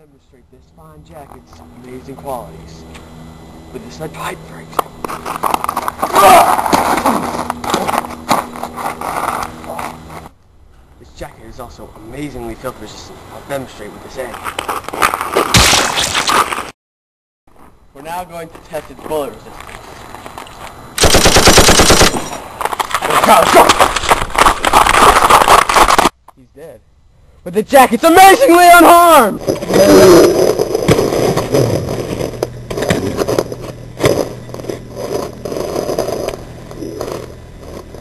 demonstrate this fine jacket's amazing qualities with this lead pipe, for example. This jacket is also amazingly filth resistant. I'll demonstrate with this egg. We're now going to test its bullet resistance. He's dead. But the jacket's amazingly unharmed!